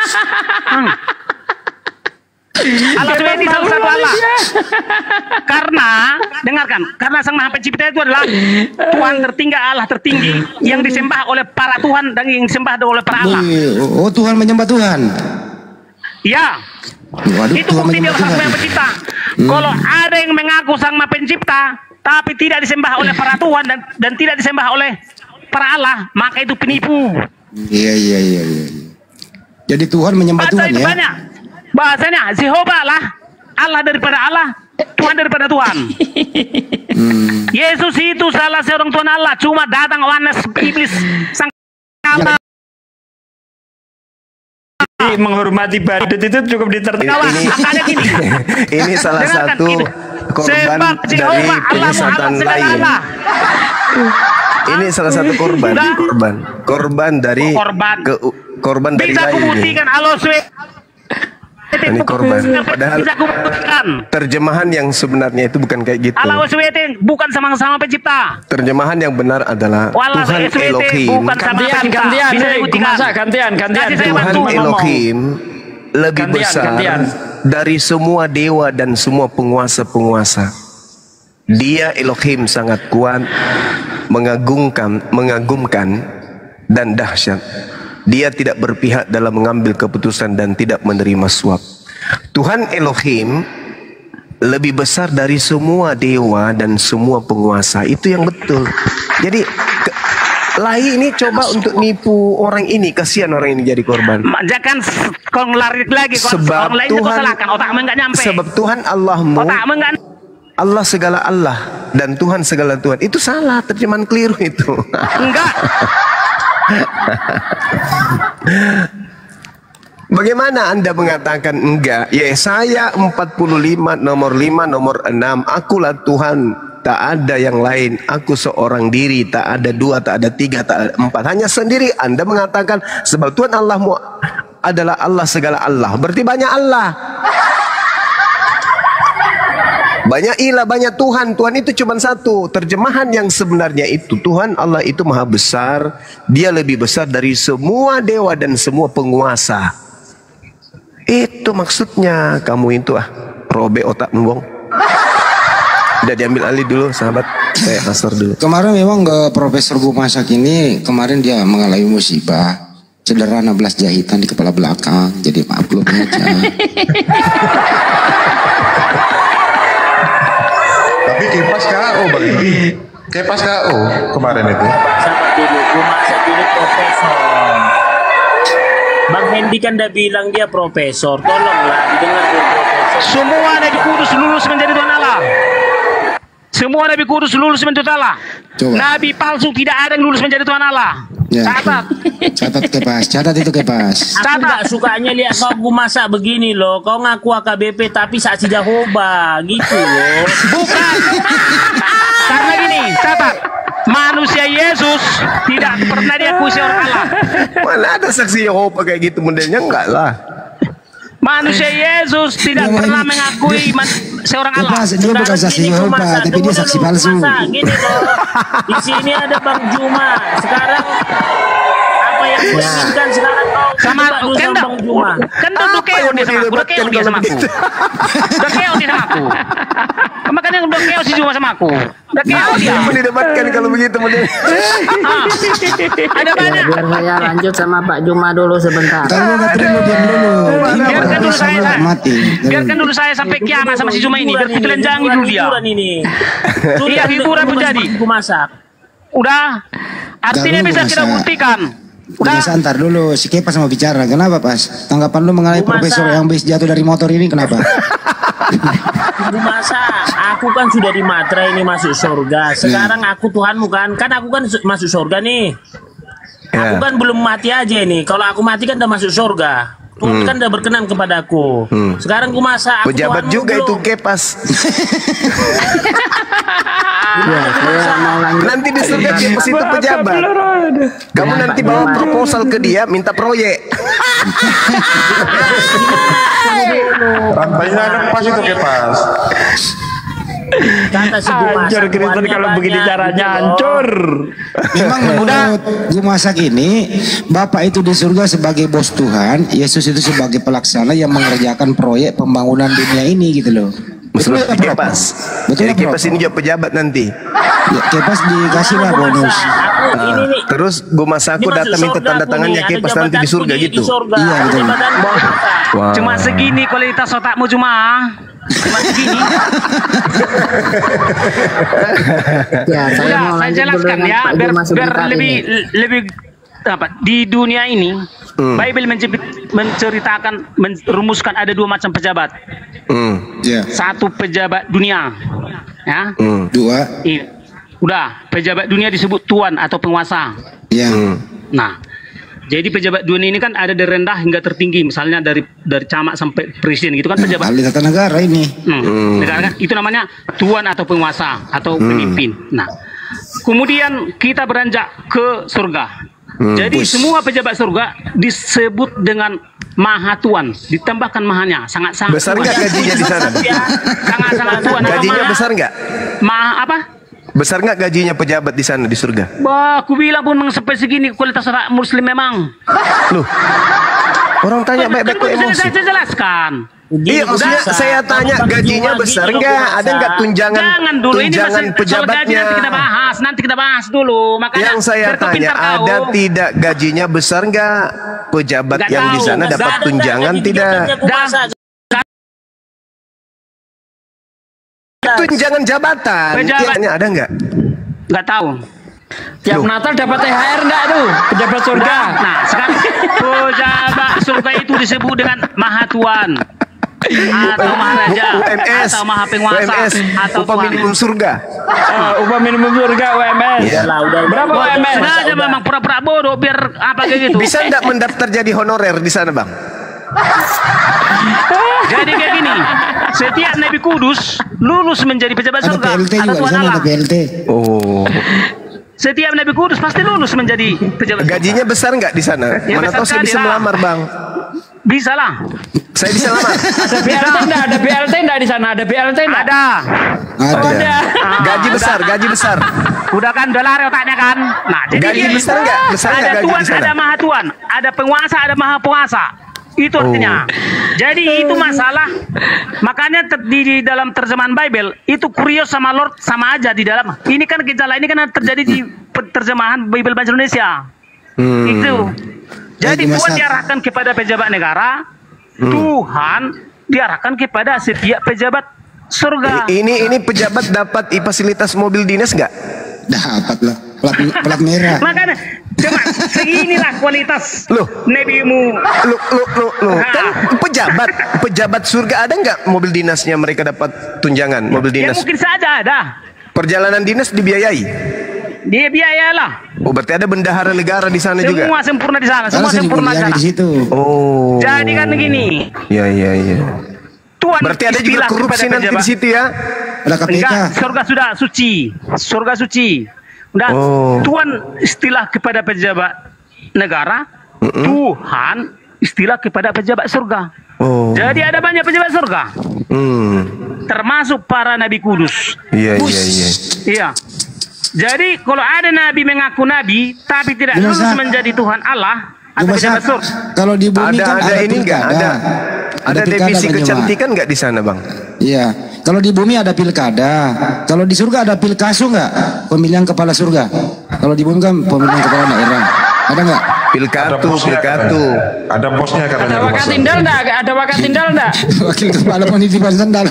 Speaker 7: Olosweti salah satu Allah. Karena dengarkan, karena Sang Maha Pencipta itu adalah Tuhan tertinggi, Allah tertinggi yang disembah oleh para Tuhan dan yang disembah oleh para Allah.
Speaker 6: Oh, Tuhan menyembah Tuhan.
Speaker 7: Ya. Itu bukti dia Sang Maha Pencipta. Kalau ada yang mengaku Sang Maha Pencipta tapi tidak disembah oleh para Tuhan dan tidak disembah oleh para Allah, maka itu penipu.
Speaker 6: Iya. Jadi Tuhan menyembah Tuhan ya.
Speaker 7: Banyak. Bahasanya Jehovah lah, Allah daripada Allah, Tuhan daripada Tuhan. Yesus itu salah seorang Tuhan Allah, cuma datang wanes iblis sang kala.
Speaker 8: Menghormati badut itu cukup ditertawa.
Speaker 1: Ini salah satu korban dari penyesatan lain. Ini salah satu korban dari korban dari
Speaker 7: bisa kubuktikan
Speaker 1: ini korban. Padahal terjemahan yang sebenarnya itu bukan kayak gitu.
Speaker 7: Allah SWT bukan sama-sama pencipta.
Speaker 1: Terjemahan yang benar adalah Tuhan Elohim.
Speaker 8: Gantian.
Speaker 1: Tuhan Elohim lebih besar dari semua dewa dan semua penguasa-penguasa. Dia Elohim sangat kuat, mengagumkan dan dahsyat. Dia tidak berpihak dalam mengambil keputusan dan tidak menerima suap. Tuhan Elohim lebih besar dari semua dewa dan semua penguasa. Itu yang betul. Jadi Lahi ini coba untuk nipu orang ini. Kasihan orang ini jadi korban.
Speaker 7: Jangan kau lari lagi.
Speaker 1: Sebab
Speaker 7: orang lain
Speaker 1: Tuhan,
Speaker 7: salahkan, otakmu enggak nyampe.
Speaker 1: sebab Tuhan Allahmu,
Speaker 7: Otakmu enggak.
Speaker 1: Allah segala Allah dan Tuhan segala Tuhan. Itu salah, terjemahan keliru itu.
Speaker 7: Enggak.
Speaker 1: Bagaimana Anda mengatakan enggak? Yesaya 45 nomor 5 nomor 6. Akulah Tuhan, tak ada yang lain. Aku seorang diri, tak ada dua, tak ada tiga, tak ada empat. Hanya sendiri. Anda mengatakan sebab Tuhan Allahmu adalah Allah segala Allah. Berarti banyak Allah. Banyak ilah, banyak Tuhan. Tuhan itu cuma satu. Terjemahan yang sebenarnya itu, Tuhan Allah itu maha besar. Dia lebih besar dari semua dewa dan semua penguasa. Itu maksudnya. Kamu itu robek otak membong. Udah diambil alih dulu sahabat. Saya kasar dulu.
Speaker 6: Kemarin memang Profesor Gumasak ini kemarin dia mengalami musibah, cedera 16 jahitan di kepala belakang. Jadi maklum aja.
Speaker 3: Tapi kipas KO bang. Kipas KO kemarin itu.
Speaker 9: Sahabat dulu, Gumasak ini profesor. Bang Hendy kan udah bilang dia profesor. Tolonglah didengar dia profesor.
Speaker 7: Semua Nabi Kudus lulus menjadi Tuhan Allah. Semua Nabi Kudus lulus menjadi Tuhan Allah.
Speaker 6: Coba.
Speaker 7: Nabi palsu tidak ada yang lulus menjadi Tuhan Allah.
Speaker 6: Ya.
Speaker 7: Catat.
Speaker 6: Catat Kepas, catat itu Kepas.
Speaker 9: Aku gak sukanya lihat kau Gumasak begini loh. Kau ngaku AKBP tapi saksi Jehovah gitu loh.
Speaker 7: Bukan. Karena gini, catat. Manusia Yesus tidak pernah diakui seorang Allah.
Speaker 1: Mana ada saksi Yehova kayak gitu modelnya? Enggak lah.
Speaker 7: Manusia Yesus tidak pernah mengakui seorang Allah.
Speaker 6: Kepas, dia bukan saksi Yehova, tapi dia saksi palsu.
Speaker 9: Gini loh. Di sini ada Bang Juma. Sekarang apa yang gue inginkan sekarang kau
Speaker 7: sama kan
Speaker 9: Bang Juma.
Speaker 7: Kan udah keo dia sama aku. Udah keo dia sama aku. Udah keo dia sama aku. Makanya udah keo si Juma sama aku. Udah keo dia.
Speaker 1: Didebatkan kalau begitu model.
Speaker 7: Ada banyak.
Speaker 5: Biar saya lanjut sama Pak Juma dulu sebentar.
Speaker 6: Diam dulu.
Speaker 7: Biarkan dulu saya.
Speaker 6: Mati.
Speaker 7: Biarkan dulu saya sampai kiamat sama si Juma ini. Biar kutelanjangi dulu dia. Iya hiburan menjadi.
Speaker 9: Gumasak.
Speaker 7: Udah. Artinya bisa kita buktikan.
Speaker 6: Udah santar dulu, si Kepas mau bicara. Kenapa Pas? Tanggapan lu mengenai profesor yang bis jatuh dari motor ini kenapa?
Speaker 9: Gumasak, aku kan sudah di matra ini masuk surga. Sekarang aku Tuhanmu kan aku kan masuk surga nih. Aku kan belum mati aja nih. Kalau aku mati kan udah masuk surga. Tuhan kan udah berkenan kepadaku. Sekarang Gumasak, aku
Speaker 1: pejabat
Speaker 9: Tuhanmu
Speaker 1: juga
Speaker 9: belum.
Speaker 1: itu Kepas.
Speaker 5: Ya, saya mau lanjut.
Speaker 1: Nanti di surga Kepas itu pejabat. Kamu nanti bawa proposal ke dia minta proyek.
Speaker 3: Rantainya lepas itu Kepas.
Speaker 9: Kata si Gumasak,
Speaker 8: Hancur Kristen kalau begini caranya hancur.
Speaker 6: Memang menurut Gumasak ini, Bapak itu di surga sebagai bos Tuhan, Yesus itu sebagai pelaksana yang mengerjakan proyek pembangunan dunia ini gitu loh. Betul
Speaker 1: Seperti
Speaker 6: nggak, Prof?
Speaker 1: Kepas.
Speaker 6: Betul
Speaker 1: Jadi
Speaker 6: nggak, Prof?
Speaker 1: Kepas ini juga pejabat nanti.
Speaker 6: Ya, Kepas dikasih lah bonus.
Speaker 9: Aku ini nih.
Speaker 1: Terus Gumasaku
Speaker 9: Ini
Speaker 1: datang
Speaker 9: masuk
Speaker 1: minta
Speaker 9: surga
Speaker 1: tanda
Speaker 9: aku
Speaker 1: tangannya
Speaker 9: nih, ada
Speaker 1: Kepas nanti di
Speaker 9: jabatanku
Speaker 1: surga
Speaker 9: di
Speaker 1: gitu.
Speaker 9: surga.
Speaker 6: Iya,
Speaker 9: Ada
Speaker 6: betul.
Speaker 9: jabatan Gumasak.
Speaker 1: Wah.
Speaker 7: Cuma segini kualitas otakmu Juma. Cuma segini.
Speaker 5: Ya, saya mau
Speaker 7: Udah, saya
Speaker 5: lanjut dulu
Speaker 7: jelaskan
Speaker 5: dengan
Speaker 7: ya
Speaker 5: Pak
Speaker 7: biar
Speaker 5: Juma sebentar
Speaker 7: lebih
Speaker 5: ini.
Speaker 7: lebih apa di dunia ini Bible menceritakan merumuskan ada dua macam pejabat.
Speaker 6: Ya.
Speaker 7: Satu pejabat dunia, ya.
Speaker 6: Dua.
Speaker 7: Udah pejabat dunia disebut tuan atau penguasa.
Speaker 6: Ya.
Speaker 7: Nah, jadi pejabat dunia ini kan ada dari rendah hingga tertinggi, misalnya dari camat sampai presiden gitu kan pejabat.
Speaker 6: Ahli tata negara ini.
Speaker 7: Negara kan itu namanya tuan atau penguasa atau pemimpin. Nah, kemudian kita beranjak ke surga. Jadi semua pejabat surga disebut dengan Maha Tuan, ditambahkan mahanya, sangat-sangat.
Speaker 1: Besar nggak gajinya di sana?
Speaker 7: Sangat-sangat tuan.
Speaker 1: Gajinya besar nggak?
Speaker 7: Maha apa?
Speaker 1: Besar nggak gajinya pejabat di sana di surga?
Speaker 7: Wah, aku bilang pun sampai segini kualitas orang Muslim memang.
Speaker 1: Loh, Orang tanya baik-baik kok emosi.
Speaker 7: Saya jelaskan.
Speaker 1: Iya, maksudnya saya tanya gajinya besar enggak? Ada enggak tunjangan?
Speaker 7: Jangan dulu, ini
Speaker 1: tunjangan
Speaker 7: masih soal gaji
Speaker 1: pejabatnya?
Speaker 7: nanti kita bahas dulu. Makanya
Speaker 1: Yang saya tanya, ada tidak gajinya besar enggak? Pejabat
Speaker 7: Nggak
Speaker 1: yang di
Speaker 7: tahu.
Speaker 1: sana dapat tunjangan tidak? Tunjangan jabatan.
Speaker 7: Pejabat.
Speaker 1: Iya, ada enggak?
Speaker 7: Nggak tahu.
Speaker 8: Tiap Natal dapat THR enggak tuh? Pejabat surga.
Speaker 7: Nah, sekarang pejabat surga itu disebut dengan Maha Tuan atau Maharaja
Speaker 1: UMS,
Speaker 7: atau Maha Penguasa
Speaker 1: UMS,
Speaker 7: atau
Speaker 1: upah minimum surga.
Speaker 8: Upah minimum surga UMS.
Speaker 1: Iya.
Speaker 8: Berapa UMS?
Speaker 7: Sengaja memang pura-pura bodoh biar apa kayak gitu.
Speaker 1: Bisa enggak mendaftar jadi honorer di sana, Bang?
Speaker 7: Jadi kayak gini, setiap Nabi Kudus lulus menjadi pejabat
Speaker 6: Ada
Speaker 7: surga
Speaker 6: PLT
Speaker 7: atau
Speaker 6: juga di
Speaker 7: Tuhan
Speaker 6: sana,
Speaker 7: Allah.
Speaker 6: ada PLT.
Speaker 1: Oh.
Speaker 7: Setiap Nabi Kudus pasti lulus menjadi pejabat surga.
Speaker 1: Gajinya besar enggak di sana?
Speaker 7: Ya,
Speaker 1: Mana
Speaker 7: besar
Speaker 1: tahu saya bisa
Speaker 7: sekali lah.
Speaker 1: melamar, Bang.
Speaker 7: Bisa lah.
Speaker 1: Saya bisa lamar.
Speaker 8: Ada BLT enggak? Ada BLT enggak di sana? Ada BLT enggak?
Speaker 7: Ada.
Speaker 6: Ada.
Speaker 1: Gaji besar, gaji besar.
Speaker 7: Udah kan dolar otaknya kan. Nah, jadi
Speaker 1: Gaji besar enggak? Besar enggak
Speaker 7: ada
Speaker 1: gaji
Speaker 7: Tuhan,
Speaker 1: di sana?
Speaker 7: ada Maha Tuhan, ada penguasa, ada Maha Penguasa. Itu artinya. Jadi itu masalah. Makanya di dalam terjemahan Bible itu kurios sama Lord sama aja di dalam. Ini kan gejala ini kan terjadi di terjemahan Bible Bahasa Indonesia. Itu. Jadi
Speaker 6: Lagi
Speaker 7: Tuhan
Speaker 6: masak.
Speaker 7: diarahkan kepada pejabat negara. Tuhan diarahkan kepada setiap pejabat surga.
Speaker 1: Ini pejabat dapat fasilitas mobil dinas enggak?
Speaker 6: Dapat lah. Plat merah.
Speaker 7: Makanya coba seginilah kualitas
Speaker 1: Loh.
Speaker 7: Nabimu.
Speaker 1: Loh. Kan pejabat surga ada nggak mobil dinasnya mereka dapat tunjangan mobil
Speaker 7: Ya
Speaker 1: dinas?
Speaker 7: mungkin saja ada.
Speaker 1: Perjalanan dinas dibiayai.
Speaker 7: Dia biayalah.
Speaker 1: Oh, berarti ada bendahara negara di sana juga.
Speaker 7: Semua sempurna di sana.
Speaker 6: Karena
Speaker 7: Semua
Speaker 6: saya
Speaker 7: sempurna di
Speaker 6: dibiayai
Speaker 7: sana.
Speaker 6: di situ.
Speaker 1: Oh.
Speaker 7: Jadi kan begini.
Speaker 1: Iya.
Speaker 7: Tuhan
Speaker 1: Berarti ada juga
Speaker 7: istilah
Speaker 1: korupsi
Speaker 7: kepada
Speaker 1: nanti di
Speaker 7: pejabat.
Speaker 1: situ ya?
Speaker 6: Ada KPK.
Speaker 7: Enggak, surga sudah suci. Surga suci. Udah,
Speaker 1: Oh.
Speaker 7: Tuhan istilah kepada pejabat negara, Tuhan istilah kepada pejabat surga.
Speaker 1: Oh.
Speaker 7: Jadi ada banyak pejabat surga, termasuk para nabi kudus.
Speaker 1: Iya.
Speaker 7: Iya. Jadi kalau ada nabi mengaku nabi tapi tidak
Speaker 6: Gimana,
Speaker 7: lulus
Speaker 6: Sa?
Speaker 7: menjadi Tuhan Allah atau
Speaker 6: Cuma
Speaker 7: pejabat surga.
Speaker 6: kalau di bumi kan
Speaker 1: Ada ini enggak?
Speaker 6: pilkada.
Speaker 1: Ada
Speaker 6: pilkada,
Speaker 1: divisi
Speaker 6: Bang Jemaah.
Speaker 1: kecantikan enggak di sana, Bang?
Speaker 6: Iya. Kalau di bumi ada pilkada. Kalau di surga ada pilkasu enggak? Pemilihan kepala surga. Kalau di bumi kan pemilihan kepala daerah. Ada enggak?
Speaker 1: Pilkatu.
Speaker 3: Ada bosnya katanya.
Speaker 8: Ada wakat tindal enggak? Ada wakat tindal enggak?
Speaker 6: Wakil kepala penitipan sendal.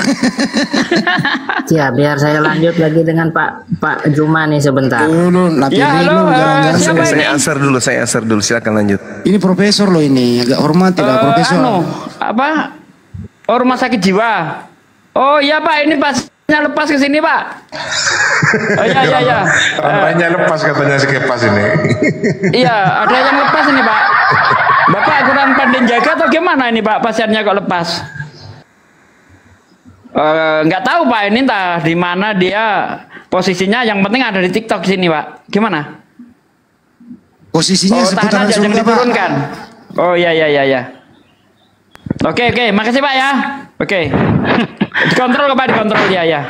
Speaker 5: Ya, biar saya lanjut lagi dengan Pak Juma nih sebentar.
Speaker 6: Dulu,
Speaker 8: Ya, halo, siapa ini?
Speaker 1: Saya asar dulu. Silakan lanjut.
Speaker 6: Ini profesor loh ini, agak hormat tidak profesor.
Speaker 8: Apa? Oh, rumah sakit jiwa. Oh iya Pak, ini pasnya lepas ke sini Pak. Oh iya.
Speaker 3: Rantainya lepas katanya si Kepas ini.
Speaker 8: Iya, ada yang lepas ini Pak. Bapak kurang pandai jaga atau gimana ini Pak? Pasiennya kok lepas? Nggak tahu Pak, ini entah di mana dia posisinya. Yang penting ada di TikTok sini Pak. Gimana?
Speaker 6: Posisinya
Speaker 8: Oh, tahan
Speaker 6: seputaran
Speaker 8: aja, jangan
Speaker 6: surga, Pak.
Speaker 8: diturunkan. Oh iya. Oke, makasih Pak ya. Oke. Dikontrol Pak, dikontrol ya.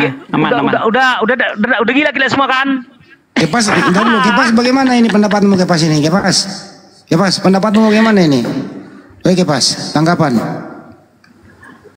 Speaker 7: Udah gila semua kan?
Speaker 6: Kepas, bentar dulu. Kepas bagaimana ini pendapatmu Kepas ini? Kepas, pendapatmu bagaimana ini? Oke Kepas, tanggapan.